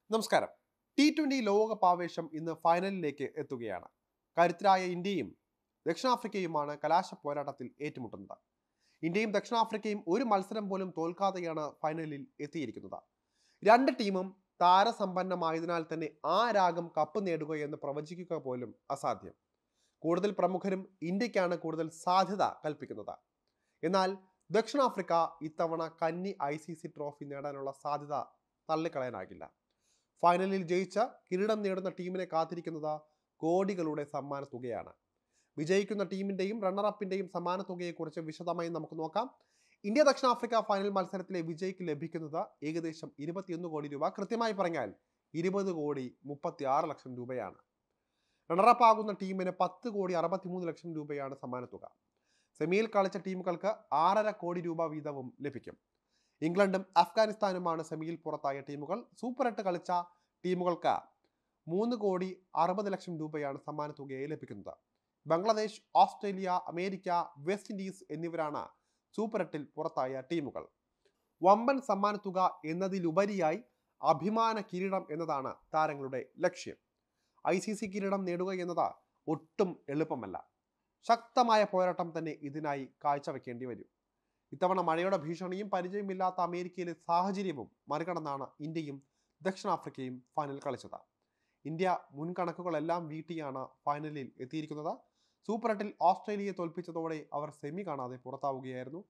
നമസ്കാരം. T20 ലോകകപ്പ് ആവേശം ഇന്ന് ഫൈനലിലേക്ക് എത്തുകയാണ്. കരുത്തരായ ഇന്ത്യയും ദക്ഷിണാഫ്രിക്കയുമാണ് കലാശ പോരാട്ടത്തിൽ ഏറ്റുമുട്ടുന്നത്. ഇന്ത്യയും ദക്ഷിണാഫ്രിക്കയും ഒരു മത്സരം പോലും തോൽക്കാതെയാണ് ഫൈനലിൽ എത്തിയിരിക്കുന്നത്. രണ്ട് ടീമും താരസമ്പന്നമായതിനാൽ തന്നെ ആരാകും കപ്പ് നേടുക എന്ന് പ്രവചിക്കുക പോലും അസാധ്യം. കൂടുതൽ പ്രമുഖരും ഇന്ത്യക്കാണ് കൂടുതൽ സാധ്യത കൽപ്പിക്കുന്നത്. എന്നാൽ ദക്ഷിണാഫ്രിക്ക ഇത്തവണ കന്നി ICC ട്രോഫി നേടാനുള്ള സാധ്യത തള്ളിക്കളയാനാകില്ല. ഫൈനലിൽ ജയിച്ച കിരീടം നേടുന്ന ടീമിനെ കാത്തിരിക്കുന്നത് കോടികളുടെ സമ്മാന തുകയാണ്. വിജയിക്കുന്ന ടീമിന്റെയും റണ്ണറപ്പിന്റെയും സമ്മാന തുകയെക്കുറിച്ച് വിശദമായി നമുക്ക് നോക്കാം. ഇന്ത്യ ദക്ഷിണാഫ്രിക്ക ഫൈനൽ മത്സരത്തിലെ വിജയിക്ക് ലഭിക്കുന്നത് ഏകദേശം 21 കോടി രൂപ, കൃത്യമായി പറഞ്ഞാൽ 20,36,00,000 രൂപയാണ്. റണ്ണറപ്പ് ആകുന്ന ടീമിന് 10,63,00,000 രൂപയാണ് സമ്മാനത്തുക. സെമിയിൽ കളിച്ച ടീമുകൾക്ക് 6.5 കോടി രൂപ വീതവും ലഭിക്കും. ഇംഗ്ലണ്ടും അഫ്ഗാനിസ്ഥാനുമാണ് സെമിയിൽ പുറത്തായ ടീമുകൾ. സൂപ്പർ 8 കളിച്ച ടീമുകൾക്ക് 3,60,00,000 രൂപയാണ് സമ്മാനത്തുകയായി ലഭിക്കുന്നത്. Bangladesh, Australia, America, West Indies എന്നിവരാണ് സൂപ്പർ 8-ൽ പുറത്തായ ടീമുകൾ. വമ്പൻ സമ്മാനത്തുക എന്നതിലുപരിയായി അഭിമാന കിരീടം എന്നതാണ് താരങ്ങളുടെ ലക്ഷ്യം. ICC കിരീടം നേടുക എന്നത് ഒട്ടും എളുപ്പമല്ല. ശക്തമായ പോരാട്ടം തന്നെ ഇതിനായി കാഴ്ചവെക്കേണ്ടി വരും. ഇത്തവണ മഴയുടെ ഭീഷണിയും പരിചയമില്ലാത്ത അമേരിക്കയിലെ സാഹചര്യവും മറികടന്നാണ് ഇന്ത്യയും ദക്ഷിണാഫ്രിക്കയും ഫൈനൽ കളിച്ചത്. ഇന്ത്യ മുൻകണക്കുകളെല്ലാം വീട്ടിയാണ് ഫൈനലിൽ എത്തിയിരിക്കുന്നത്. സൂപ്പർ 8-ൽ ഓസ്ട്രേലിയയെ തോൽപ്പിച്ചതോടെ അവർ സെമി കാണാതെ പുറത്താവുകയായിരുന്നു.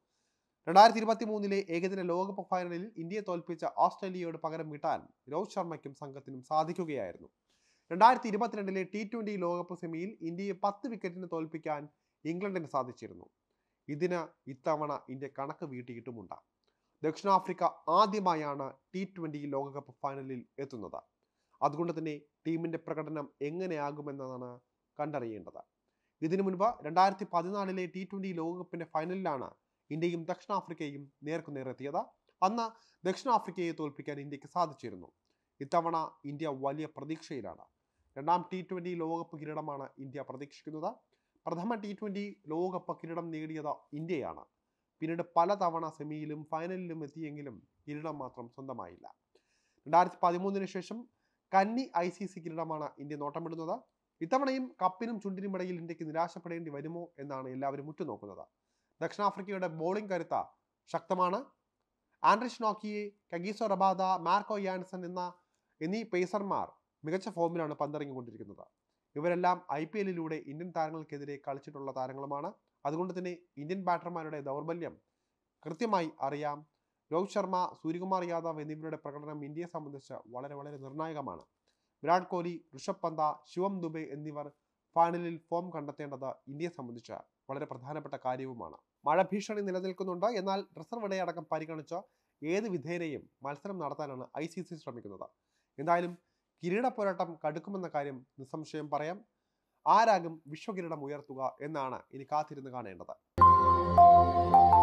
2023-ലെ ഏകദിന ലോകകപ്പ് ഫൈനലിൽ ഇന്ത്യയെ തോൽപ്പിച്ച ഓസ്ട്രേലിയയോട് പകരം വീട്ടാൻ രോഹിത് ശർമ്മയ്ക്കും സംഘത്തിനും സാധിക്കുകയായിരുന്നു. 2022-ലെ T20 ലോകകപ്പ് സെമിയിൽ ഇന്ത്യയെ 10 വിക്കറ്റിന് തോൽപ്പിക്കാൻ ഇംഗ്ലണ്ടിന് സാധിച്ചിരുന്നു. ഇതിന് ഇത്തവണ ഇന്ത്യ കണക്ക് വീട്ടിയിട്ടുമുണ്ട്. ദക്ഷിണാഫ്രിക്ക ആദ്യമായാണ് T20 ലോകകപ്പ് ഫൈനലിൽ എത്തുന്നത്. അതുകൊണ്ട് തന്നെ ടീമിന്റെ പ്രകടനം എങ്ങനെയാകുമെന്നതാണ് കണ്ടറിയേണ്ടത്. ഇതിനു മുൻപ് 2014-ലെ T20 ലോകകപ്പിന്റെ ഫൈനലിലാണ് ഇന്ത്യയും ദക്ഷിണാഫ്രിക്കയും നേർക്കുനേരെത്തിയത്. അന്ന് ദക്ഷിണാഫ്രിക്കയെ തോൽപ്പിക്കാൻ ഇന്ത്യക്ക് സാധിച്ചിരുന്നു. ഇത്തവണ ഇന്ത്യ വലിയ പ്രതീക്ഷയിലാണ്. രണ്ടാം T20 ലോകകപ്പ് കിരീടമാണ് ഇന്ത്യ പ്രതീക്ഷിക്കുന്നത്. പ്രഥമ T20 ലോകകപ്പ് കിരീടം നേടിയത് ഇന്ത്യയാണ്. പിന്നീട് പലതവണ സെമിയിലും ഫൈനലിലും എത്തിയെങ്കിലും കിരീടം മാത്രം സ്വന്തമായില്ല. 2013-ന് ശേഷം കന്നി ICC കിരീടമാണ് ഇന്ത്യ നോട്ടമിടുന്നത്. ഇത്തവണയും കപ്പിനും ചുണ്ടിനുമിടയിൽ ഇന്ത്യക്ക് നിരാശപ്പെടേണ്ടി വരുമോ എന്നാണ് എല്ലാവരും ഉറ്റുനോക്കുന്നത്. ദക്ഷിണാഫ്രിക്കയുടെ ബോളിംഗ് കരുത്ത് ശക്തമാണ്. ആൻഡ്രിഷ് നോക്കിയെ, കഗീസോ റബാദ, മാർക്കോ യാൻസൺ എന്നീ പേസർമാർ മികച്ച ഫോമിലാണ് പന്തെറിഞ്ഞുകൊണ്ടിരിക്കുന്നത്. ഇവരെല്ലാം IPL-ലൂടെ ഇന്ത്യൻ താരങ്ങൾക്കെതിരെ കളിച്ചിട്ടുള്ള താരങ്ങളുമാണ്. അതുകൊണ്ട് തന്നെ ഇന്ത്യൻ ബാറ്റർമാരുടെ ദൗർബല്യം കൃത്യമായി അറിയാം. രോഹിത് ശർമ്മ, സൂര്യകുമാർ യാദവ് എന്നിവരുടെ പ്രകടനം ഇന്ത്യയെ സംബന്ധിച്ച് വളരെ നിർണായകമാണ്. വിരാട് കോഹ്ലി, ഋഷഭ് പന്ത്, ശിവം ദുബെ എന്നിവർ ഫൈനലിൽ ഫോം കണ്ടെത്തേണ്ടത് ഇന്ത്യയെ സംബന്ധിച്ച് വളരെ പ്രധാനപ്പെട്ട കാര്യവുമാണ്. മഴ ഭീഷണി നിലനിൽക്കുന്നുണ്ട്. എന്നാൽ റിസർവ് ഡേ അടക്കം പരിഗണിച്ച് ഏത് വിധേനയും മത്സരം നടത്താനാണ് ICC ശ്രമിക്കുന്നത്. എന്തായാലും കിരീട പോരാട്ടം കടുക്കുമെന്ന കാര്യം നിസ്സംശയം പറയാം. ആരാകും വിശ്വകിരീടം ഉയർത്തുക എന്നാണ് ഇനി കാത്തിരുന്ന് കാണേണ്ടത്.